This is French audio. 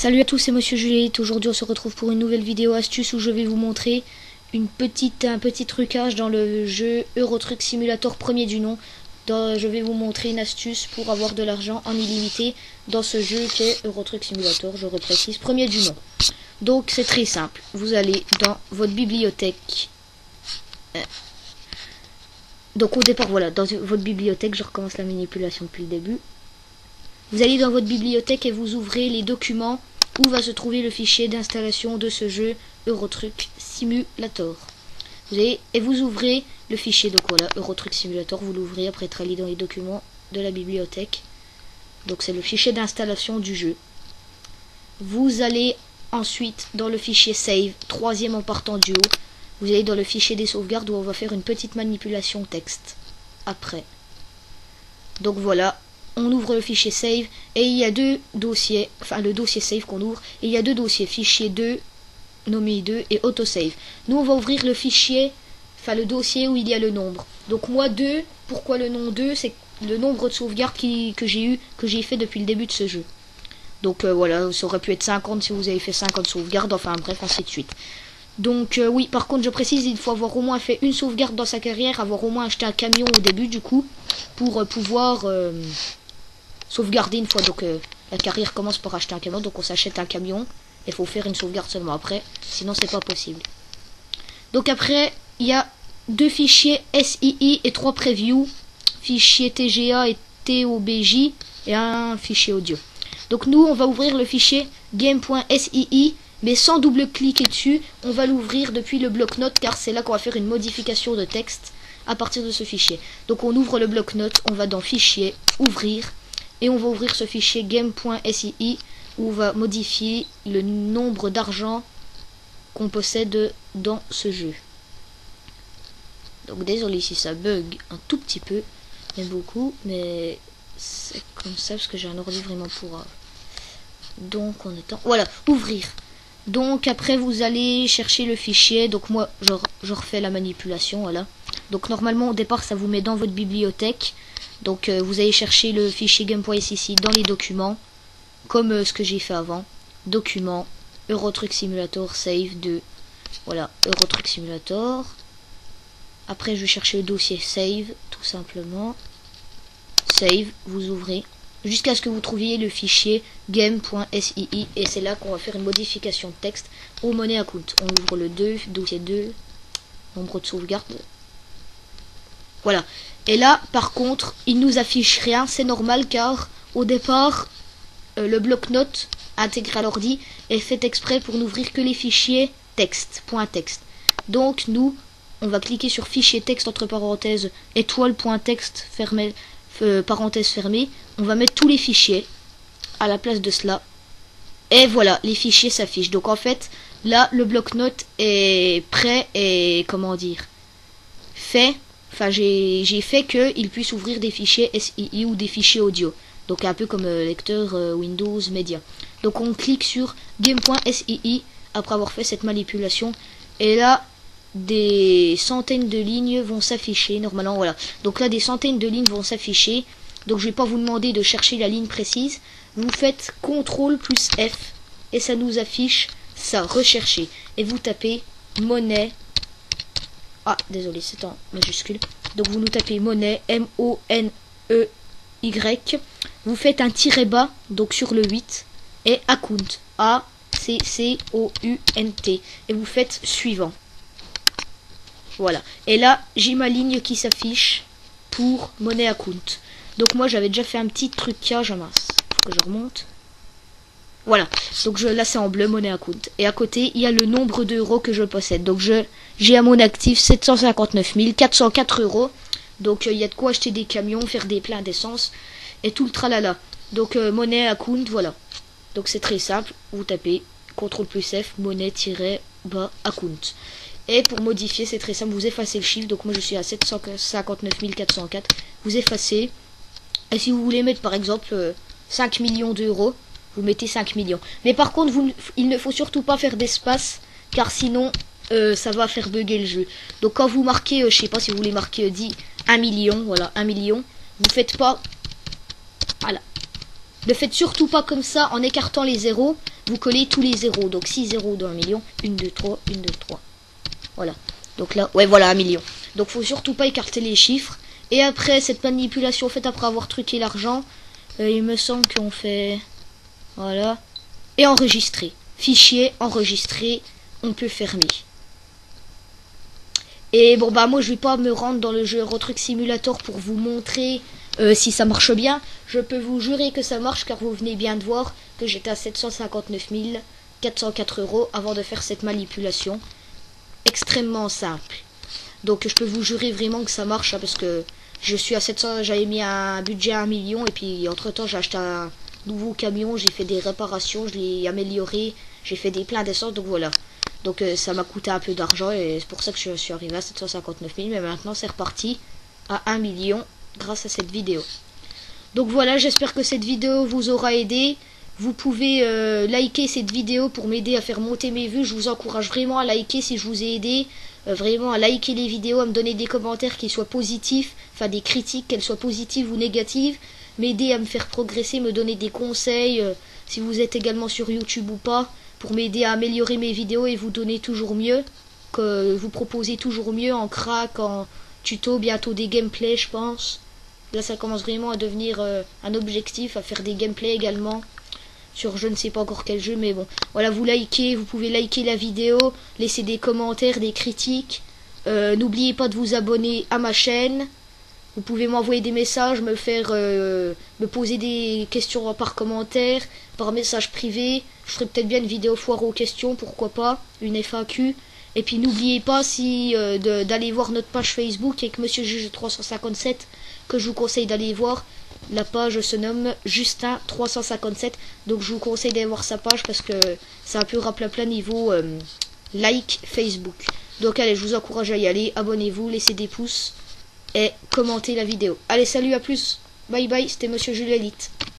Salut à tous, c'est Monsieur Juliette. Aujourd'hui on se retrouve pour une nouvelle vidéo astuce où je vais vous montrer un petit trucage dans le jeu Euro Truck Simulator premier du nom. Je vais vous montrer une astuce pour avoir de l'argent en illimité dans ce jeu qui est Euro Truck Simulator, je reprécise, premier du nom. Donc c'est très simple, vous allez dans votre bibliothèque. Donc au départ, voilà, dans votre bibliothèque, je recommence la manipulation depuis le début. Vous allez dans votre bibliothèque et vous ouvrez les documents où va se trouver le fichier d'installation de ce jeu Euro Truck Simulator. Vous ouvrez le fichier, donc voilà, Euro Truck Simulator, vous l'ouvrez après être allé dans les documents de la bibliothèque. Donc c'est le fichier d'installation du jeu. Vous allez ensuite dans le fichier Save, troisième en partant du haut. Vous allez dans le fichier des sauvegardes où on va faire une petite manipulation texte. Après. Donc voilà. On ouvre le fichier save et il y a deux dossiers, enfin le dossier save qu'on ouvre, et il y a deux dossiers, fichier 2, nommé 2 et autosave. Nous on va ouvrir le fichier, enfin le dossier où il y a le nombre. Donc moi 2, pourquoi le nom 2? C'est le nombre de sauvegardes que j'ai fait depuis le début de ce jeu. Donc voilà, ça aurait pu être 50 si vous avez fait 50 sauvegardes, enfin bref, ainsi de suite. Donc oui, par contre je précise, il faut avoir au moins fait une sauvegarde dans sa carrière, avoir au moins acheté un camion au début du coup, pour pouvoir sauvegarder une fois. Donc la carrière commence par acheter un camion, donc on s'achète un camion, il faut faire une sauvegarde seulement après, sinon c'est pas possible. Donc après, il y a deux fichiers SII et 3 previews, fichier TGA et TOBJ et un fichier audio. Donc nous on va ouvrir le fichier game.sii, mais sans double-cliquer dessus, on va l'ouvrir depuis le bloc-notes car c'est là qu'on va faire une modification de texte à partir de ce fichier. Donc on ouvre le bloc-notes, on va dans fichier, ouvrir, et on va ouvrir ce fichier game.sii où on va modifier le nombre d'argent qu'on possède dans ce jeu. Donc désolé si ça bug un tout petit peu, mais beaucoup, mais c'est comme ça parce que j'ai un ordi vraiment pourrave. Donc on attend, voilà, ouvrir. Donc après vous allez chercher le fichier, donc moi je refais la manipulation, voilà. Donc normalement au départ ça vous met dans votre bibliothèque, donc vous allez chercher le fichier game.sii dans les documents, comme ce que j'ai fait avant, documents, Euro Truck Simulator, save 2, voilà, Euro Truck Simulator. Après je vais chercher le dossier save, tout simplement, save, vous ouvrez, jusqu'à ce que vous trouviez le fichier game.sii et c'est là qu'on va faire une modification de texte au money account. On ouvre le 2, dossier 2, nombre de sauvegarde. Voilà. Et là, par contre, il nous affiche rien, c'est normal car au départ, le bloc-notes intégré à l'ordi est fait exprès pour n'ouvrir que les fichiers texte, .text. Donc nous, on va cliquer sur fichier texte entre parenthèses, étoile.text fermé, parenthèse fermée, on va mettre tous les fichiers à la place de cela et voilà, les fichiers s'affichent. Donc en fait là le bloc-notes est prêt et comment dire fait, enfin j'ai fait qu'il puisse ouvrir des fichiers SII ou des fichiers audio, donc un peu comme lecteur Windows Media. Donc on clique sur game.sii après avoir fait cette manipulation et là des centaines de lignes vont s'afficher normalement, voilà. Donc là des centaines de lignes vont s'afficher. Donc je vais pas vous demander de chercher la ligne précise. Vous faites CTRL plus F et ça nous affiche ça, rechercher. Et vous tapez monnaie. Ah désolé, c'est en majuscule. Donc vous nous tapez monnaie, M-O-N-E-Y. Vous faites un tiret bas, donc sur le 8. Et account, A-C-C-O-U-N-T. Et vous faites suivant. Voilà. Et là, j'ai ma ligne qui s'affiche pour monnaie account. Donc moi, j'avais déjà fait un petit trucage. Mince, faut que je remonte. Voilà. Donc là, c'est en bleu, monnaie account. Et à côté, il y a le nombre d'euros que je possède. Donc j'ai à mon actif 759 404 euros. Donc il y a de quoi acheter des camions, faire des pleins d'essence et tout le tralala. Donc monnaie account, voilà. Donc c'est très simple. Vous tapez CTRL plus F, monnaie-bas account. Et pour modifier, c'est très simple, vous effacez le chiffre. Donc moi je suis à 759 404. Vous effacez. Et si vous voulez mettre par exemple 5 millions d'euros, vous mettez 5 millions. Mais par contre, il ne faut surtout pas faire d'espace, car sinon ça va faire bugger le jeu. Donc quand vous marquez, je sais pas si vous voulez marquer 1 million, voilà, 1 million, vous faites pas, voilà, Ne faites surtout pas comme ça, en écartant les zéros, vous collez tous les zéros. Donc 6 zéros dans 1 million, 1, 2, 3, 1, 2, 3. Voilà. Donc là, ouais, voilà, 1 million. Donc faut surtout pas écarter les chiffres. Et après, cette manipulation faite après avoir truqué l'argent, il me semble qu'on fait... Voilà. Et enregistrer. Fichier, enregistrer, on peut fermer. Et bon, bah moi, je vais pas me rendre dans le jeu Euro Truck Simulator pour vous montrer si ça marche bien. Je peux vous jurer que ça marche, car vous venez bien de voir que j'étais à 759 404 € avant de faire cette manipulation. Extrêmement simple. Donc je peux vous jurer vraiment que ça marche, hein, parce que je suis à 700, j'avais mis un budget à 1 million, et puis entre temps j'ai acheté un nouveau camion, j'ai fait des réparations, je l'ai amélioré, j'ai fait des pleins d'essence, donc voilà. Donc ça m'a coûté un peu d'argent, et c'est pour ça que je suis arrivé à 759 000, mais maintenant c'est reparti à 1 million grâce à cette vidéo. Donc voilà, j'espère que cette vidéo vous aura aidé. Vous pouvez liker cette vidéo pour m'aider à faire monter mes vues. Je vous encourage vraiment à liker si je vous ai aidé. Vraiment à liker les vidéos, à me donner des commentaires qui soient positifs, enfin des critiques, qu'elles soient positives ou négatives. M'aider à me faire progresser, me donner des conseils, si vous êtes également sur YouTube ou pas, pour m'aider à améliorer mes vidéos et vous donner toujours mieux, que vous proposez toujours mieux en crack, en tuto, bientôt des gameplays je pense. Là ça commence vraiment à devenir un objectif, à faire des gameplays également. Sur je ne sais pas encore quel jeu, mais bon. Voilà, vous likez, vous pouvez liker la vidéo, laisser des commentaires, des critiques. N'oubliez pas de vous abonner à ma chaîne. Vous pouvez m'envoyer des messages, me poser des questions par commentaire, par message privé. Je ferai peut-être bien une vidéo foire aux questions, pourquoi pas, une FAQ. Et puis n'oubliez pas d'aller voir notre page Facebook avec Monsieur Juge 357, que je vous conseille d'aller voir. La page se nomme Justin 357, donc je vous conseille d'aller voir sa page parce que c'est un peu raplapla niveau like Facebook. Donc allez, je vous encourage à y aller, abonnez-vous, laissez des pouces et commentez la vidéo. Allez, salut, à plus, bye bye, c'était Monsieur Jules Elite.